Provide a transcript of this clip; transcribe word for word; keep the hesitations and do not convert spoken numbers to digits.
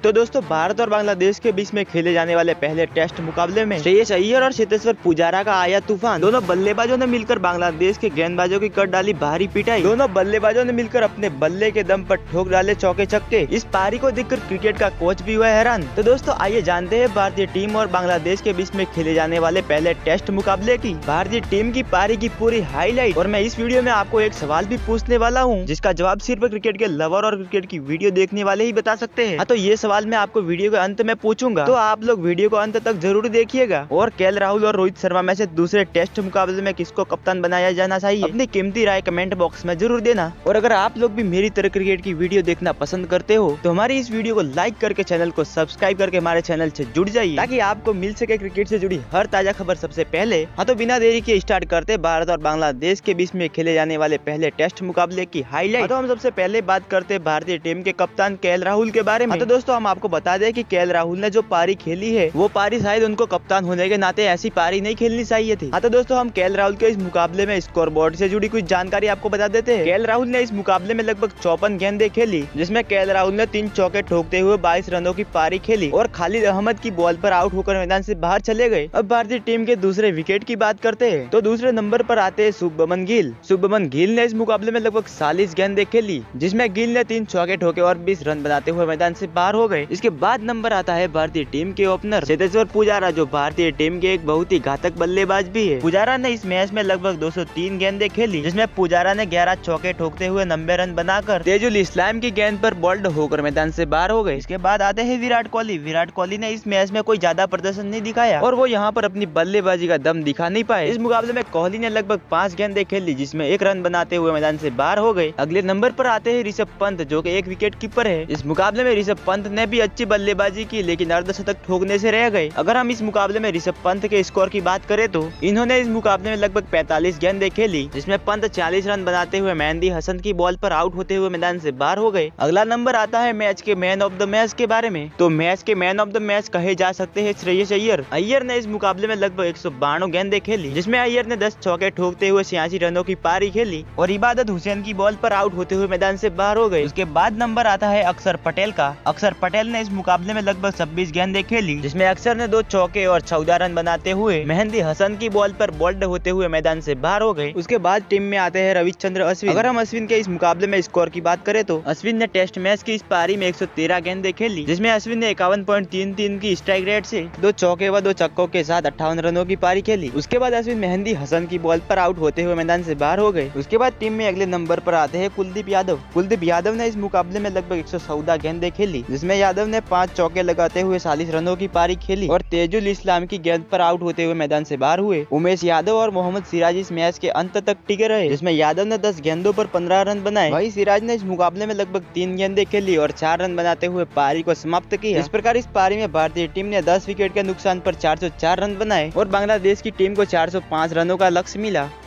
तो दोस्तों भारत और बांग्लादेश के बीच में खेले जाने वाले पहले टेस्ट मुकाबले में श्रेयस अय्यर और चेतेश्वर पुजारा का आया तूफान। दोनों बल्लेबाजों ने मिलकर बांग्लादेश के गेंदबाजों की कर डाली भारी पिटाई। दोनों बल्लेबाजों ने मिलकर अपने बल्ले के दम पर ठोक डाले चौके छक्के। इस पारी को देखकर क्रिकेट का कोच भी हुआ हैरान। तो दोस्तों आइए जानते हैं भारतीय टीम और बांग्लादेश के बीच में खेले जाने वाले पहले टेस्ट मुकाबले की भारतीय टीम की पारी की पूरी हाईलाइट। और मैं इस वीडियो में आपको एक सवाल भी पूछने वाला हूँ जिसका जवाब सिर्फ क्रिकेट के लवर और क्रिकेट की वीडियो देखने वाले ही बता सकते हैं। हाँ, तो ये सवाल मैं आपको वीडियो के अंत में पूछूंगा, तो आप लोग वीडियो को अंत तक जरूर देखिएगा। और के एल राहुल और रोहित शर्मा में से दूसरे टेस्ट मुकाबले में किसको कप्तान बनाया जाना चाहिए, अपनी कीमती राय कमेंट बॉक्स में जरूर देना। और अगर आप लोग भी मेरी तरह क्रिकेट की वीडियो देखना पसंद करते हो तो हमारी इस वीडियो को लाइक करके चैनल को सब्सक्राइब करके हमारे चैनल से जुड़ जाइए ताकि आपको मिल सके क्रिकेट से जुड़ी हर ताजा खबर सबसे पहले। हाँ, तो बिना देरी के स्टार्ट करते भारत और बांग्लादेश के बीच में खेले जाने वाले पहले टेस्ट मुकाबले की हाईलाइट। तो हम सबसे पहले बात करते हैं भारतीय टीम के कप्तान के एल राहुल के बारे में। तो दोस्तों हम आपको बता दें कि के एल राहुल ने जो पारी खेली है वो पारी शायद उनको कप्तान होने के नाते ऐसी पारी नहीं खेलनी चाहिए थी। हाँ, तो दोस्तों हम के एल राहुल के इस मुकाबले में स्कोर बोर्ड से जुड़ी कुछ जानकारी आपको बता देते हैं। के एल राहुल ने इस मुकाबले में लगभग चौपन गेंदें खेली जिसमें के एल राहुल ने तीन चौके ठोकते हुए बाईस रनों की पारी खेली और खालिद अहमद की बॉल पर आउट होकर मैदान से बाहर चले गए। अब भारतीय टीम के दूसरे विकेट की बात करते हैं तो दूसरे नंबर पर आते हैं शुभमन गिल। शुभमन गिल ने इस मुकाबले में लगभग चालीस गेंदें खेली जिसमें गिल ने तीन चौके ठोके और बीस रन बनाते हुए मैदान से बाहर हो गए। इसके बाद नंबर आता है भारतीय टीम के ओपनर चेतेश्वर पुजारा, जो भारतीय टीम के एक बहुत ही घातक बल्लेबाज भी है। पुजारा ने इस मैच में लगभग दो सौ तीन गेंदें खेली जिसमें पुजारा ने ग्यारह चौके ठोकते हुए नब्बे रन बनाकर तेजुल इस्लाम की गेंद पर बोल्ड होकर मैदान से बाहर हो गए। इसके बाद आते हैं विराट कोहली। विराट कोहली ने इस मैच में कोई ज्यादा प्रदर्शन नहीं दिखाया और वो यहाँ पर अपनी बल्लेबाजी का दम दिखा नहीं पाए। इस मुकाबले में कोहली ने लगभग पाँच गेंदें खेली जिसमें एक रन बनाते हुए मैदान से बाहर हो गए। अगले नंबर पर आते हैं ऋषभ पंत, जो कि एक विकेट कीपर है। इस मुकाबले में ऋषभ पंत ने भी अच्छी बल्लेबाजी की लेकिन अर्धशतक ठोकने से रह गए। अगर हम इस मुकाबले में ऋषभ पंत के स्कोर की बात करें तो इन्होंने इस मुकाबले में लगभग पैंतालीस गेंदें खेली जिसमें पंत चालीस रन बनाते हुए मेहंदी हसन की बॉल पर आउट होते हुए मैदान से बाहर हो गए। अगला नंबर आता है मैच के मैन ऑफ द मैच के बारे में। तो मैच के मैन ऑफ द मैच कहे जा सकते हैं श्रेयस अय्यर। अय्यर ने इस मुकाबले में लगभग एक सौ बानवे गेंदें खेली जिसमें अय्यर ने दस चौके ठोकते हुए छियासी रनों की पारी खेली और इबादत हुसैन की बॉल पर आउट होते हुए मैदान से बाहर हो गए। उसके बाद नंबर आता है अक्षर पटेल का। अक्षर पटेल ने इस मुकाबले में लगभग छब्बीस गेंदें खेली जिसमें अक्षर ने दो चौके और चौदह रन बनाते हुए मेहंदी हसन की बॉल पर बोल्ड होते हुए मैदान से बाहर हो गए। उसके बाद टीम में आते हैं रविचंद्र अश्विन। अगर हम अश्विन के इस मुकाबले में स्कोर की बात करें तो अश्विन ने टेस्ट मैच की इस पारी में एक सौ तेरह गेंदें खेली जिसमें अश्विन ने इक्यावन पॉइंट तीन तीन की स्ट्राइक रेट से दो चौके व दो छक्कों के साथ अट्ठावन रनों की पारी खेली। उसके बाद अश्विन मेहंदी हसन की बॉल पर आउट होते हुए मैदान से बाहर हो गए। उसके बाद टीम में अगले नंबर पर आते हैं कुलदीप यादव। कुलदीप यादव ने इस मुकाबले में लगभग एक सौ चौदह गेंदें खेली जिसमें यादव ने पांच चौके लगाते हुए चालीस रनों की पारी खेली और तेजुल इस्लाम की गेंद पर आउट होते हुए मैदान से बाहर हुए। उमेश यादव और मोहम्मद सिराज इस मैच के अंत तक टिके रहे जिसमें यादव ने दस गेंदों पर पंद्रह रन बनाए। वहीं सिराज ने इस मुकाबले में लगभग तीन गेंदें खेली और चार रन बनाते हुए पारी को समाप्त किया। इस प्रकार इस पारी में भारतीय टीम ने दस विकेट के नुकसान पर चार सौ चार रन बनाए और बांग्लादेश की टीम को चार सौ पाँच रनों का लक्ष्य मिला।